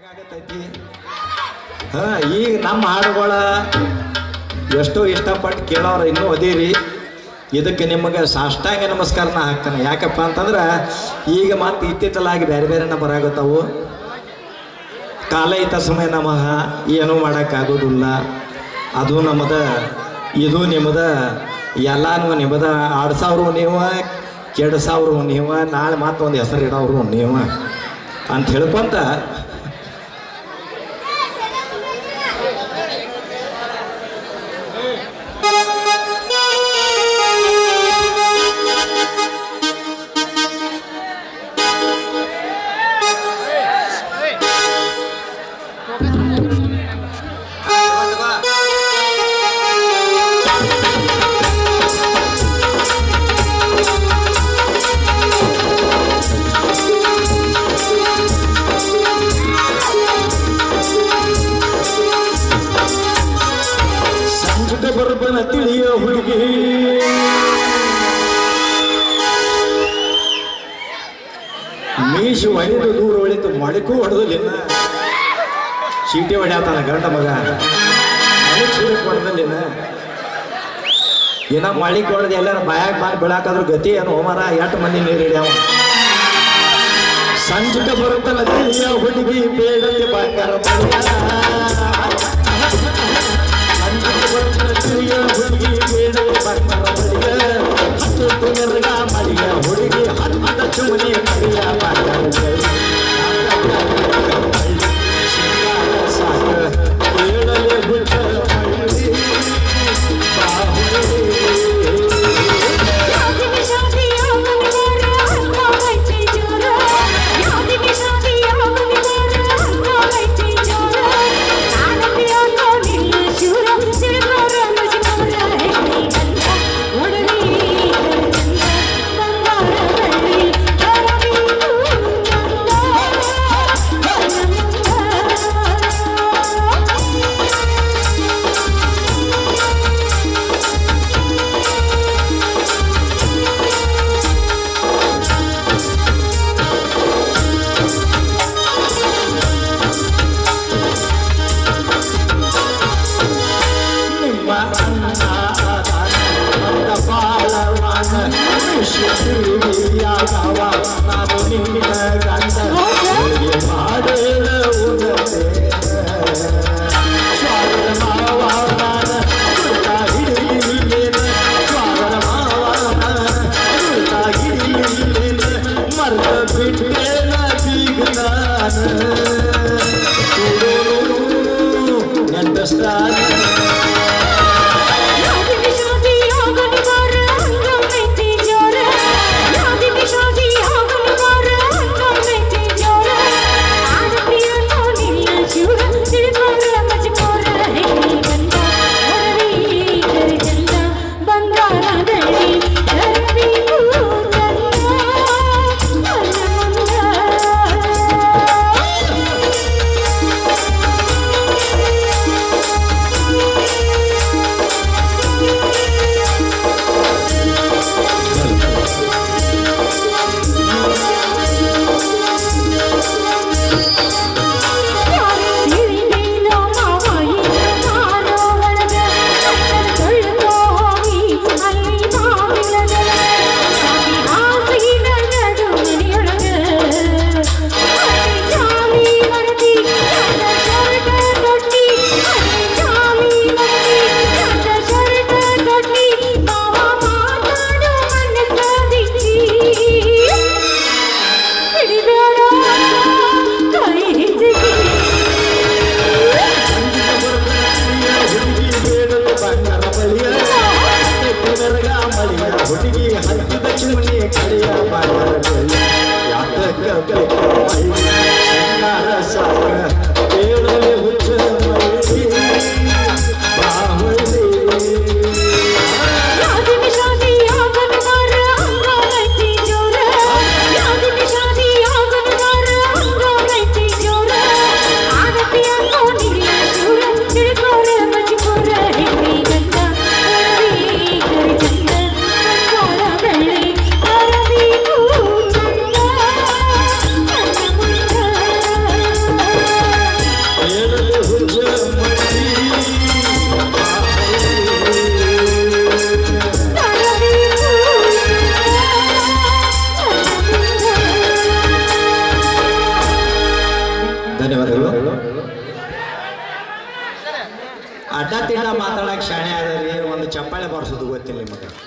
ಈಗ ನಮ್ಮ ಹಾಡುಗಳ ಎಷ್ಟೋ ಇಷ್ಟಪಟ್ಟು ಕೇಳೋರು ಇನ್ನೂ ಅದೇರಿ. ಇದಕ್ಕೆ ನಿಮಗೆ ಸಾಷ್ಟಾಂಗ ನಮಸ್ಕಾರನ ಹಾಕ್ತಾನೆ. ಯಾಕಪ್ಪ ಅಂತಂದ್ರೆ ಈಗ ಮತ್ತೆ ಇತ್ತಿತ್ತಲಾಗಿ ಬೇರೆ ಬೇರೆನ ಬರಾಗತ್ತವು. ಕಾಲ ಇದ್ದ ಸಮಯ ನಮಗ ಏನೂ ಮಾಡೋಕ್ಕಾಗೋದಿಲ್ಲ. ಅದು ನಮ್ಮದ, ಇದು ನಿಮ್ಮದ, ಎಲ್ಲನೂ ನಿಮ್ಮದ. ಆಡ್ಸೋರು ನೀವು, ಕೆಡ್ಸೋರು ನೀವು, ನಾಳೆ ಮತ್ತೊಂದು ಹೆಸರು ಇಡೋರು ನೀವು ಅಂತ ಹೇಳ್ಕೊಂತ ಬರ್ಬನ ತಿಳಿಯ ಹುಡುಗಿ ಮೀಸು ಹೊಡೆದು ದೂರ ಹೊಳಿತು ಮೊಳಕು ಹೊಡೆದಲ್ಲಿನ ಚೀಟಿ ಹೊಡ್ಯಾತಾನ ಗಂಡ ಮಗ ಸೂರಕ್ಕೆ ಹೊಡೆದಲ್ಲಿನ ಏನ ಮಳಿಗೆ ಹೊಡೆದು ಎಲ್ಲಾರ ಬಾಯಾಗ ಮಾಡಿ ಬೆಳಕಾದ್ರೂ ಗತಿ ಏನು ಹೋಮರ 8 ಮಂದಿ ನೀರು ಹಿಡಿಯವ. ಸಂಜಕ ಬರುತ್ತಲ್ಲ ತಿಳಿಯ ಹುಡುಗಿ ಬೇಡದೆ ಬಂಗಾರ ಹುಡುಗಿ ಬೇಡ ಬಂಗಾರ ಮಳಿಯ ಹುಡುಗಿ 10 ಚುಮನಿ ಮಳಿಯ ಸಾಕ ಕೇಳಲೆ ಹುಟ್ಟ ನಾನು ನಿನ್ನ ಗಂಡ ಮಾಡೇಳ ಸ್ವಾಗರ ಮಾವಾನ ಹಿಡಿಯಲೇನ ಸ್ವಾಗರ ಮಾವಾನ ಹಿಡಿಯಲೇನ ಮರ್ದ ಬಿಟ್ಟೇನ ಬೀಗ ನಾನು ನೆಂದಸ್ತಾನ ಹುಡುಗಿ 10 ಚುಮನಿ ಕಡೆಯ ಸಾಕ ಕೇಳಲೆ ಹುಚ್ಚ ಅಡ್ಡ ತಿಡ್ಡ ಮಾತಾಡಕ್ಕೆ ಶಾಣೆ ಅದರಿ ಒಂದು ಚಪ್ಪಾಳೆ ಬಾರಿಸೋದು ಗೊತ್ತಿಲ್ಲ ನಿಮಗೆ